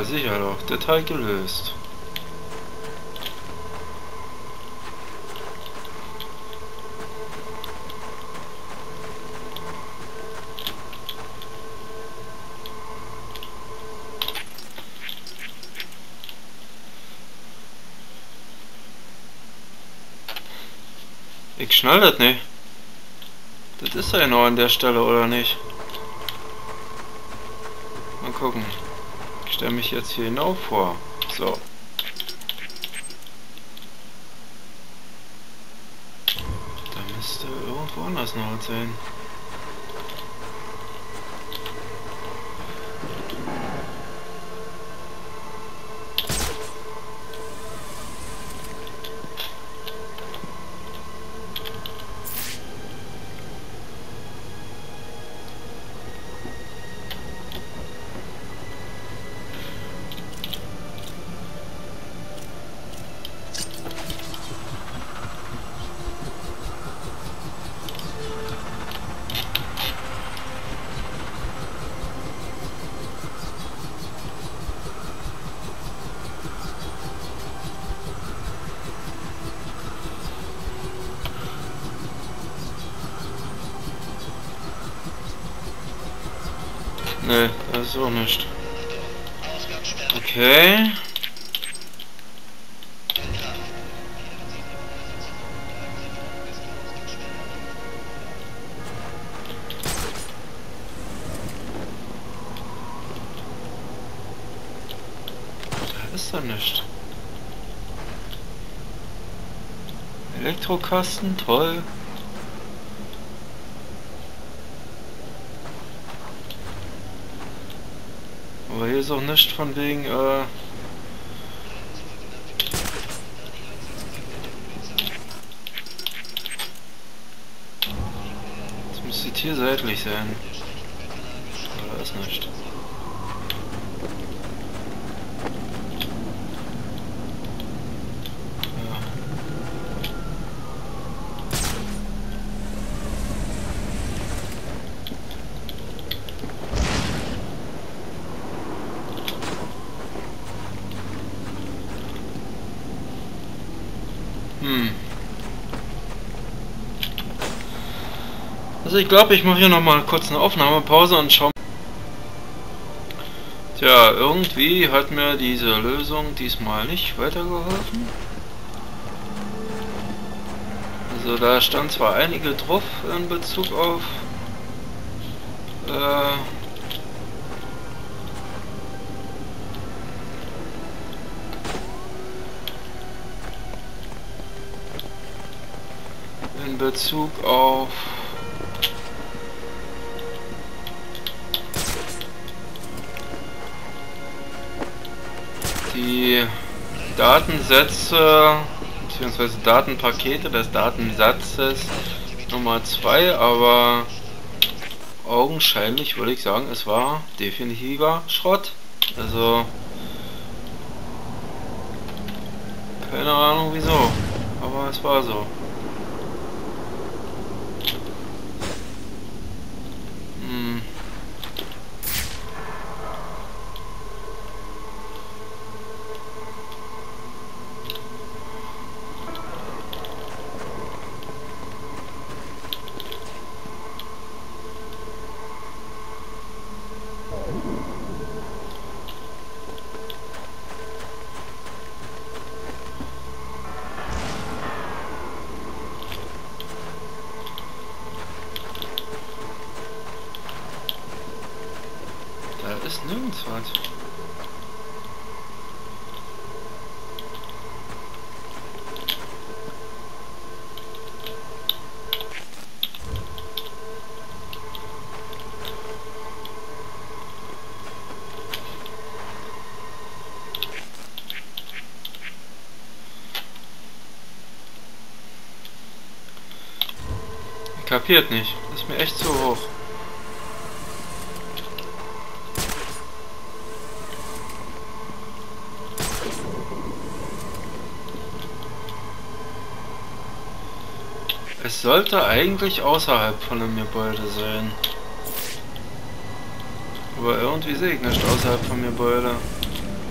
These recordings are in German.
Ja, sicher doch. Detail gelöst. Ich schnall das nicht. Das ist ja noch an der Stelle, oder nicht? Mal gucken. Ich stelle mich jetzt hier hinauf vor. So. Da müsste irgendwo anders noch was sein. Ne, das ist auch nicht. Okay. Da ist er nicht. Elektrokasten, toll. Aber hier ist auch nicht von wegen, das müsste hier seitlich sein. Aber da ist nicht. Also ich glaube, ich mache hier nochmal kurz eine Aufnahmepause und schaue. Tja, irgendwie hat mir diese Lösung diesmal nicht weitergeholfen. Also da stand zwar einige drauf in Bezug auf die Datensätze bzw. Datenpakete des Datensatzes Nummer 2, aber augenscheinlich würde ich sagen, es war definitiver Schrott. Also keine Ahnung wieso, aber es war so. Da ist nirgends was. Kapiert nicht. Das ist mir echt zu hoch. Es sollte eigentlich außerhalb von einem Gebäude sein. Aber irgendwie sehe ich nicht außerhalb vom Gebäude.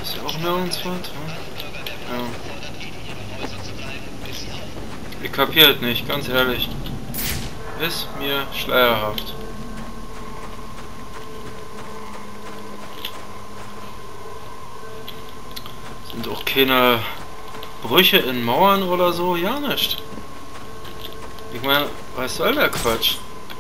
Ist ja auch nirgendwo drin. Ja. Ich kapiert nicht, ganz ehrlich. Ist mir schleierhaft. Sind auch keine Brüche in Mauern oder so, ja nicht. Ich meine, was soll der Quatsch?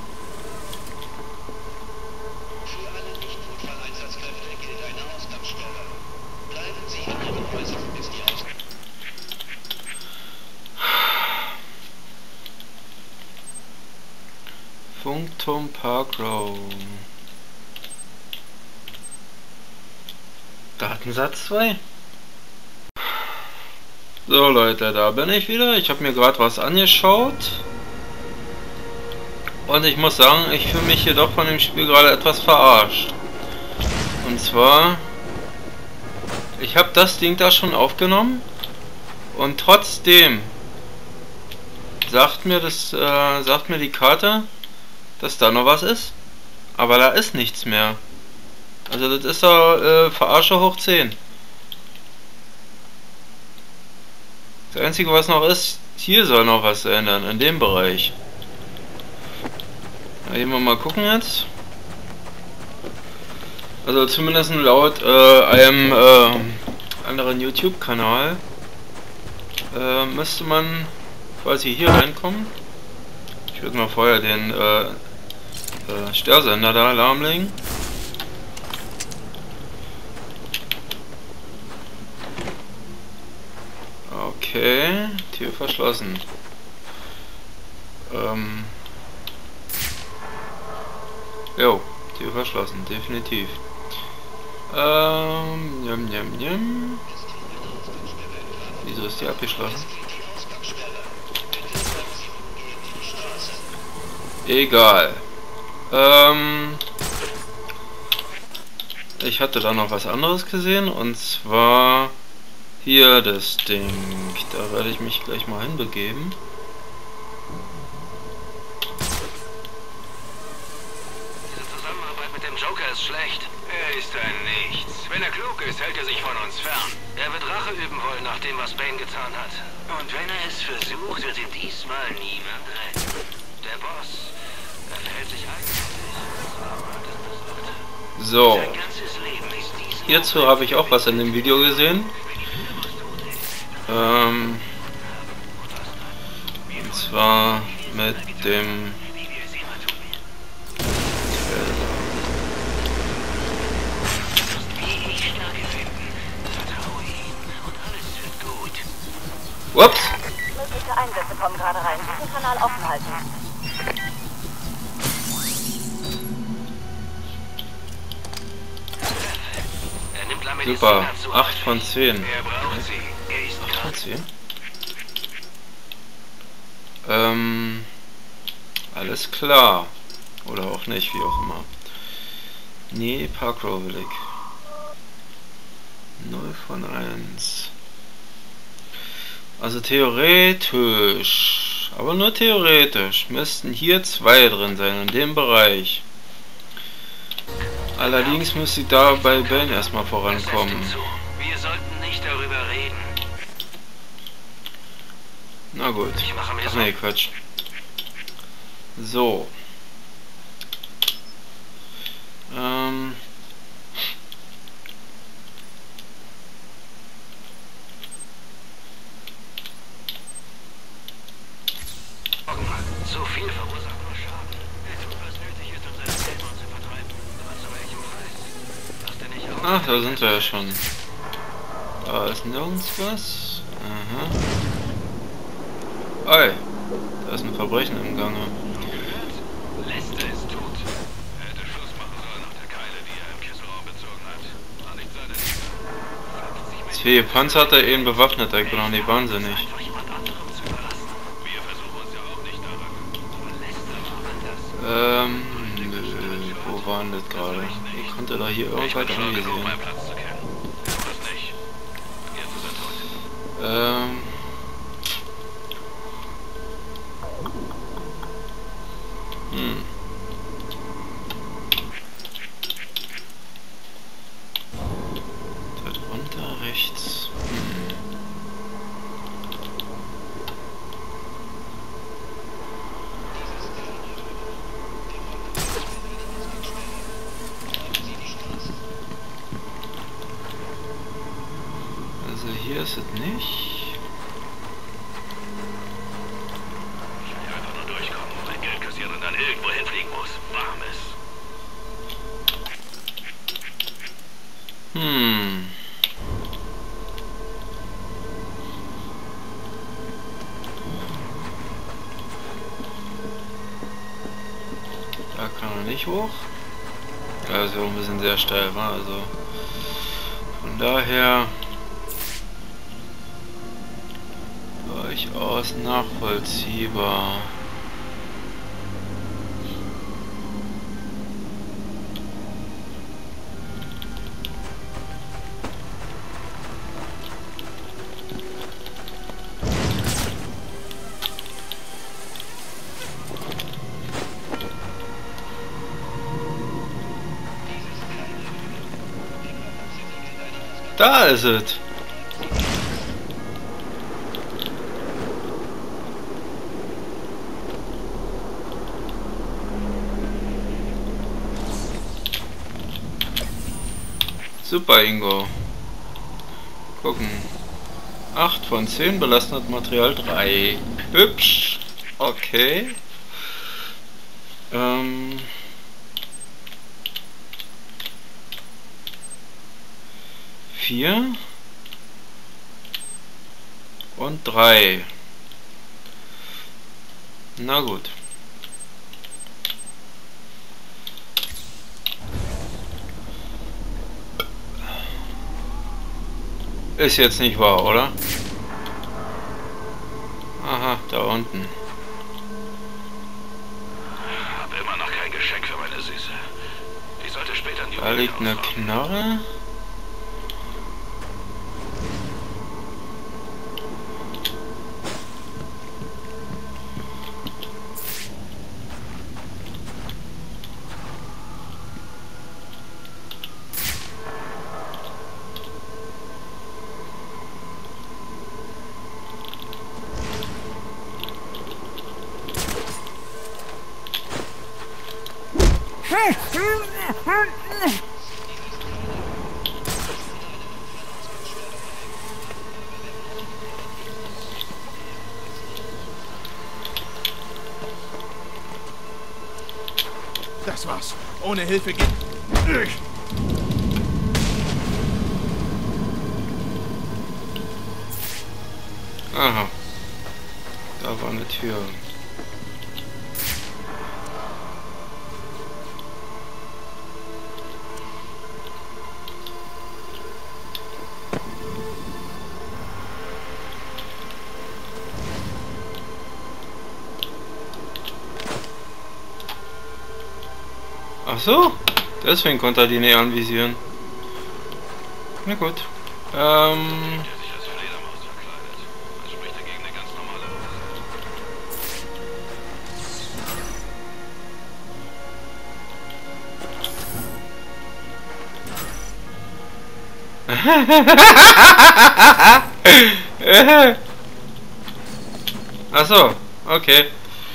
Funkturm Park Row. Datensatz 2. So Leute, da bin ich wieder. Ich habe mir gerade was angeschaut. Und ich muss sagen, ich fühle mich hier doch von dem Spiel gerade etwas verarscht. Und zwar, ich habe das Ding da schon aufgenommen. Und trotzdem sagt mir die Karte, dass da noch was ist. Aber da ist nichts mehr. Also das ist doch Verarsche hoch 10. Das Einzige was noch ist, hier soll noch was ändern, in dem Bereich. Da gehen wir mal gucken jetzt. Also zumindest laut einem anderen YouTube-Kanal müsste man quasi hier reinkommen. Ich würde mal vorher den Störsender da lahmlegen. Okay, Tür verschlossen. Jo, Tür verschlossen, definitiv. Wieso ist die abgeschlossen? Egal. Ich hatte da noch was anderes gesehen und zwar hier das Ding. Da werde ich mich gleich mal hinbegeben. Diese Zusammenarbeit mit dem Joker ist schlecht. Er ist ein Nichts. Wenn er klug ist, hält er sich von uns fern. Er wird Rache üben wollen nach dem, was Bane getan hat. Und wenn er es versucht, wird ihm diesmal niemand retten. Der Boss verhält sich eigenartig. So. Hierzu habe ich auch was in dem Video gesehen. Und zwar mit dem Ups! Mögliche Einsätze kommen gerade rein. Diesen Kanal offen halten. Super, 8 von 10. 8 von 10? Alles klar. Oder auch nicht, wie auch immer. Nee, Park Row will ich. 0 von 1. Also theoretisch, aber nur theoretisch, müssten hier 2 drin sein, in dem Bereich. Allerdings müsste ich da bei Bane erstmal vorankommen. Wir sollten nicht darüber reden. Na gut. Ach nee, Quatsch. So. So viel verursacht nur Schaden. Er tut, was nötig ist, um seine Dämonen zu vertreiben. Aber zu welchem Preis? Lass dir nicht auf. Ach, da sind wir ja schon. Da ist nirgends was. Aha. Oi. Da ist ein Verbrechen im Gange. Lester ist tot. Er hätte Schluss machen sollen nach der Keile, die er im Kesselraum bezogen hat. War nicht seine Liebe. 2 gepanzerter, ein bewaffneter. Ich bin auch nicht wahnsinnig. Wo waren das gerade? Ich konnte da hier irgendwas angesehen. Da drunter. nichts. Also hier ist es nicht. Ich will einfach nur durchkommen, mein Geld kassieren und dann irgendwo hinfliegen muss. Warmes. Da kann er nicht hoch. Ja, ist ja auch ein bisschen sehr steil, war also. Von daher durchaus nachvollziehbar. Da ist es. Super, Ingo. Gucken. 8 von 10, belastendes Material 3. Hübsch. Okay. 4 und 3. Na gut. Ist jetzt nicht wahr, oder? Aha, da unten. Hab immer noch kein Geschenk für meine Süße. Die sollte später in die Da liegt eine Knarre. Das war's. Ohne Hilfe geht... Aha. Da war eine Tür. Ach so, deswegen konnte er die näher anvisieren. Na gut. Der sich als Fledermaus verkleidet. Das spricht dagegen eine ganz normale Ach so, okay.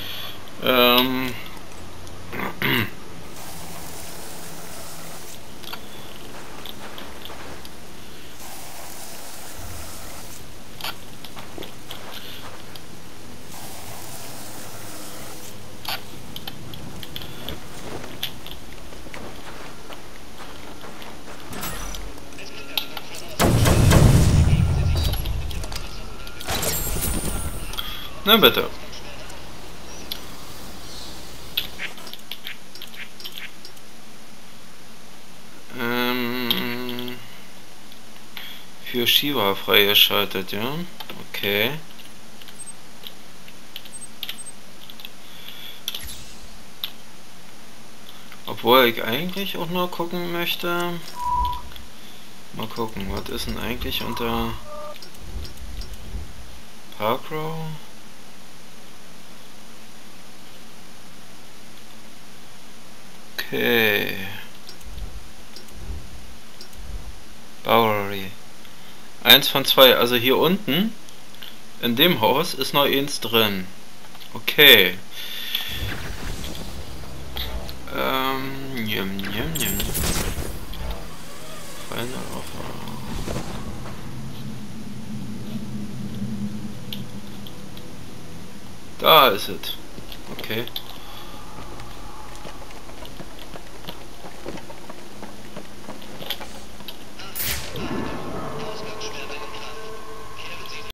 Na bitte. Für Shiva freigeschaltet, ja. Okay. Obwohl ich eigentlich auch noch gucken möchte. Mal gucken, was ist denn eigentlich unter Parkrow? Okay. Bowery. Eins von zwei. Also hier unten in dem Haus ist noch eins drin. Okay. Da ist es. Okay.